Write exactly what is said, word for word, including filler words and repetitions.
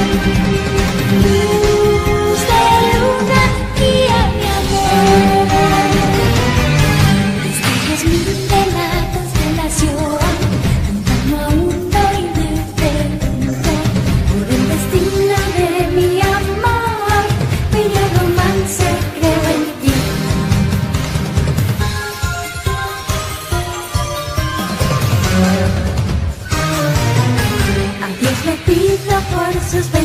Luz de luna guía mi amor. Destellos mil de la constelación, cantando a uno y me pregunto por el destino de mi amor. Bello romance, creo en ti. A Dios le pido por sus